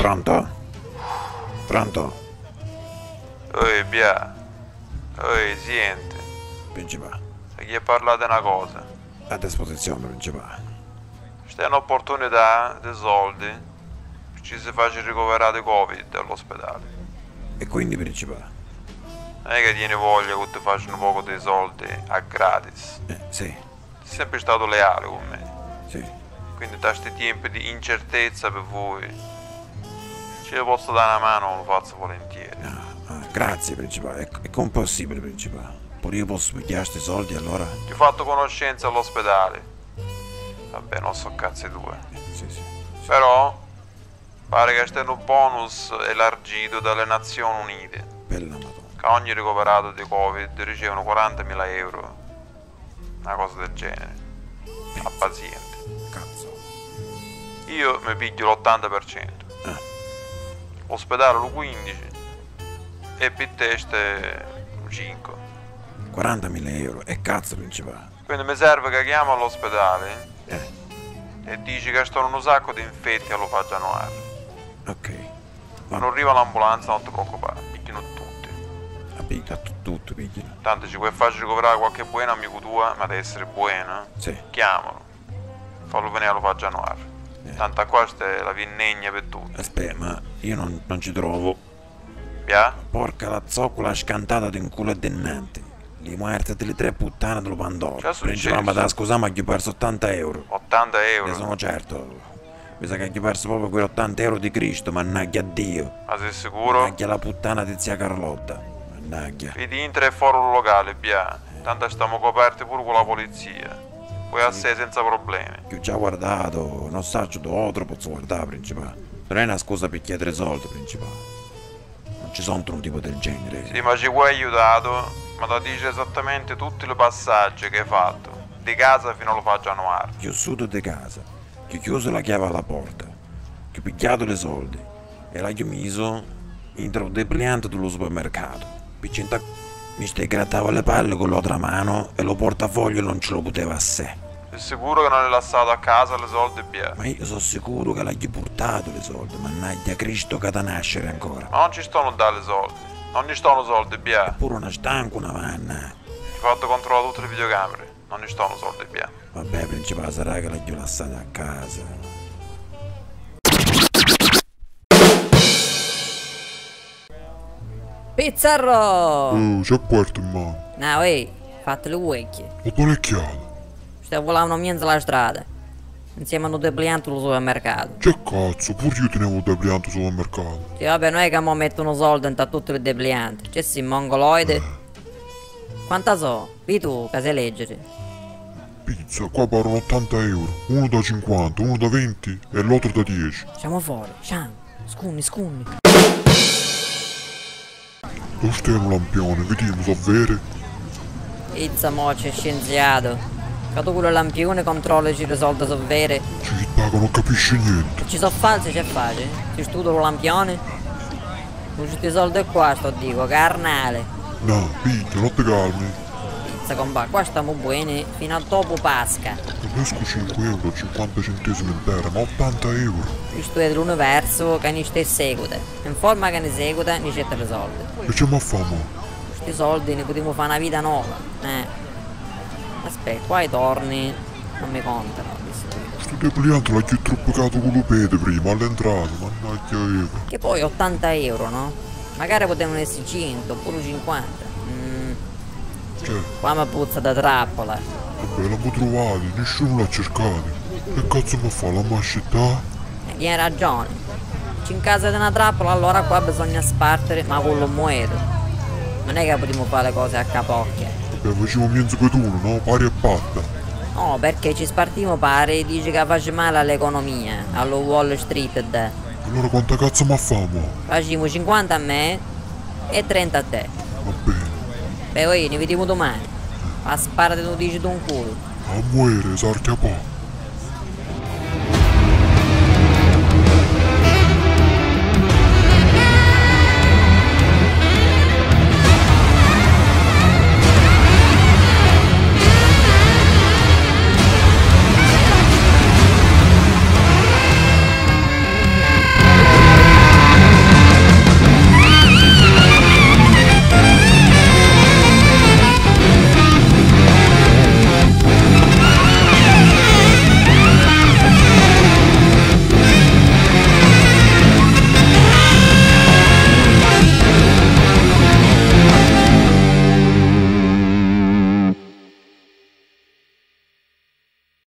Pronto? Pronto? Oi, Bia. Oi, senti. Principale. Se gli parlate una cosa. A disposizione, principale. C'è un'opportunità di soldi. Ci si faccia ricoverare Covid all'ospedale. E quindi, principale? Non è che tieni voglia che ti facciano un poco dei soldi a gratis. Sì, Sei sempre stato leale con me. sì. Quindi da questi tempi di incertezza per voi, ci posso dare una mano, lo faccio volentieri. Grazie, principale. È comprensibile, principale. Pure io posso pigliare questi soldi, allora? Ti ho fatto conoscenza all'ospedale. Vabbè, non so cazzi tue. Sì, sì. Però pare che c'è un bonus elargito dalle Nazioni Unite. Bella madonna. Che ogni ricoverato di Covid ricevono 40.000 euro. Una cosa del genere. A paziente. Cazzo. Io mi piglio l'80%. L'ospedale lo 15%. E per te ste un 5%. 40.000 euro. E cazzo, principale. Quindi mi serve che chiamo all'ospedale e dici che sono un sacco di infetti allo fa Januari. Ok. Quando arriva l'ambulanza non ti preoccupare, pigliano tutti. Piglia tutto, pigliano. Tanto ci puoi far ricoverare qualche buona amico tua, ma deve essere buona. Sì. Chiamalo. Fallo venire allo fa Januari. Tanto qua è la vinnegna per tutti. Aspetta, ma io non ci trovo. Via? Porca la zoccola scantata di un culo dennante. Le muerte delle 3 puttane dello Pandoro. Che è successo? Principale, ma da scusa, ma gli ho perso 80 euro. 80 Ne euro? sono certo. Mi sa che gli ho perso proprio quei 80 euro di Cristo, mannaggia a Dio. Ma sei sicuro? Mannaggia la puttana di zia Carlotta. Mannaggia. Vedi intra e fuori un locale, via. Tanto stiamo coperti pure con la polizia. Puoi a sé senza problemi. Che ho già guardato, non so dove posso guardare, principale. Non è una scusa per chiedere soldi, principale. Non ci sono un tipo del genere. Sì, ma ci vuoi aiutato? Ma ti dice esattamente tutti i passaggi che hai fatto. Di casa fino allo fa Januari. Che ho sudo di casa, che ho chiuso la chiave alla porta, che ho pigliato i soldi e l'ho messo in un depliante dello supermercato. Piccinta mi stai grattavo le palle con l'altra mano e lo portafoglio non ce lo poteva a sé. Sei sicuro che non hai lasciato a casa le soldi, via? Ma io sono sicuro che l'hai portato i soldi, mannaggia Cristo che da nascere ancora. Ma non ci stanno dare soldi. Non ci stanno soldi, via. Pure una stanca una vanna. Ho fatto controllare tutte le videocamere. Non ci stanno soldi, via. Vabbè, principale, sarà che l'ho lasciata a casa. Pizzarro! Oh, c'è porta in mano. No, ehi, fate le orecchie. Ho parecchiato. Stiamo volando mezzo alla strada. Insieme a un depliante allo supermercato. Che cazzo, pure io tenevo il depliante sul mercato. Sì, vabbè, non è che mo mettono soldi in tutti i deplianti. C'è sì, mongoloide. Quanta so? Di tu, che sai leggere. Pizza, qua parlano 80 euro. Uno da 50, uno da 20 e l'altro da 10. Siamo fuori, sciamo. Scunni, scunni. Dove stai un lampione? Vediamo, so vere? Pizza, mo c'è scienziato. Che tu quello lampione controlla se i soldi sono veri. Ci paga, non capisce niente. Ci sono falsi, c'è facile. Ti studio lo lampione. Non ci soldi qua, sto dico, carnale. No, piglia, non ti calmi. Pizza, compa, qua stiamo buoni fino a dopo Pasca. Non esco 5 euro, 50 centesimi intera, ma 80 euro. Questo è dell'universo che ne seguita. In forma che ne seguita, ne c'è tre soldi. E c'è ma famo? Questi soldi ne potremo fare una vita nuova. Aspetta, qua i torni non mi contano. Sto depliante l'ha più troppicato con l'upete prima, all'entrata, mannaggia Eva. Che poi 80 euro, no? Magari potevano essere 100 oppure 50. Cioè, Qua mi puzza da trappola. vabbè, l'abbiamo trovato, nessuno l'ha cercato. Che cazzo mi fa, la mascetta? Tieni ragione. C'è in casa di una trappola, allora qua bisogna spartere, ma quello muore. Non è che potremmo fare le cose a capocchia. Vabbè, facciamo mezzo per uno, no? Pari e patta. No, perché ci spartiamo pare e dice che face male all'economia, allo Wall Street. Allora quanta cazzo mi famo? Facciamo 50 a me e 30 a te. Va bene. Beh, ne vediamo domani. A sparare tu dici tu un culo. A muore, sarchia po'.